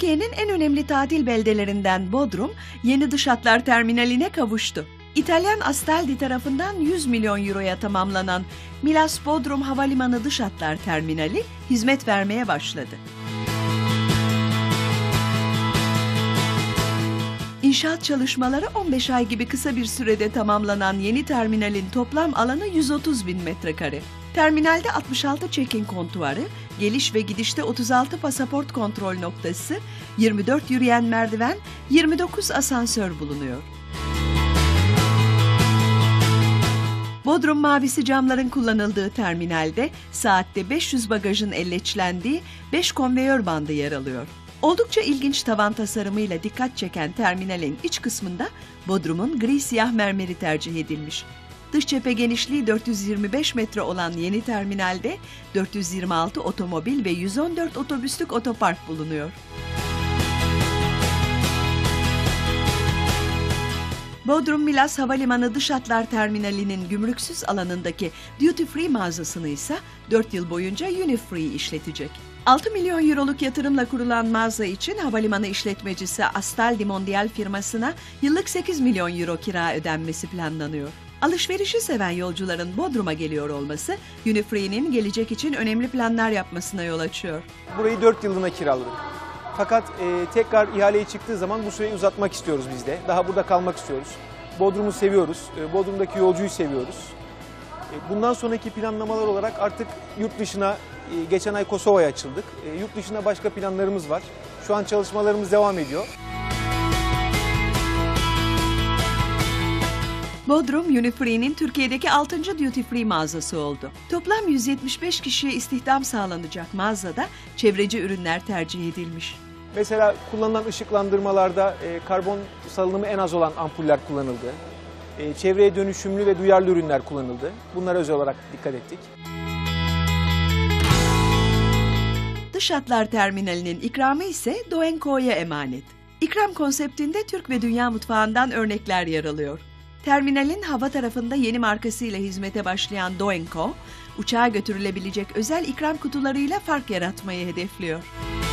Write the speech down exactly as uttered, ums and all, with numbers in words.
Türkiye'nin en önemli tatil beldelerinden Bodrum, yeni dış hatlar terminaline kavuştu. İtalyan Astaldi tarafından yüz milyon euroya tamamlanan Milas-Bodrum Havalimanı Dış Hatlar Terminali hizmet vermeye başladı. İnşaat çalışmaları on beş ay gibi kısa bir sürede tamamlanan yeni terminalin toplam alanı yüz otuz bin metrekare. Terminalde altmış altı check-in kontuarı, geliş ve gidişte otuz altı pasaport kontrol noktası, yirmi dört yürüyen merdiven, yirmi dokuz asansör bulunuyor. Bodrum mavisi camların kullanıldığı terminalde saatte beş yüz bagajın elleçlendiği beş konveyör bandı yer alıyor. Oldukça ilginç tavan tasarımıyla dikkat çeken terminalin iç kısmında Bodrum'un gri siyah mermeri tercih edilmiş. Dış cephe genişliği dört yüz yirmi beş metre olan yeni terminalde dört yüz yirmi altı otomobil ve yüz on dört otobüslük otopark bulunuyor. Bodrum Milas Havalimanı Dış Hatlar Terminali'nin gümrüksüz alanındaki Duty Free mağazasını ise dört yıl boyunca Unifree işletecek. altı milyon euroluk yatırımla kurulan mağaza için havalimanı işletmecisi Astaldi Mondial firmasına yıllık sekiz milyon euro kira ödenmesi planlanıyor. Alışverişi seven yolcuların Bodrum'a geliyor olması, Unifree'nin gelecek için önemli planlar yapmasına yol açıyor. Burayı dört yıllığına kiraladık. Fakat e, tekrar ihaleye çıktığı zaman bu süreyi uzatmak istiyoruz biz de. Daha burada kalmak istiyoruz. Bodrum'u seviyoruz. E, Bodrum'daki yolcuyu seviyoruz. E, bundan sonraki planlamalar olarak artık yurt dışına, e, geçen ay Kosova'ya açıldık. E, yurt dışına başka planlarımız var. Şu an çalışmalarımız devam ediyor. Bodrum, Unifree'nin Türkiye'deki altıncı Duty Free mağazası oldu. Toplam yüz yetmiş beş kişiye istihdam sağlanacak mağazada çevreci ürünler tercih edilmiş. Mesela kullanılan ışıklandırmalarda e, karbon salınımı en az olan ampuller kullanıldı. E, çevreye dönüşümlü ve duyarlı ürünler kullanıldı. Bunlara özel olarak dikkat ettik. Dış Hatlar Terminali'nin ikramı ise Do and Co'ya emanet. İkram konseptinde Türk ve dünya mutfağından örnekler yer alıyor. Terminalin hava tarafında yeni markasıyla hizmete başlayan Do and Co, uçağa götürülebilecek özel ikram kutularıyla fark yaratmayı hedefliyor.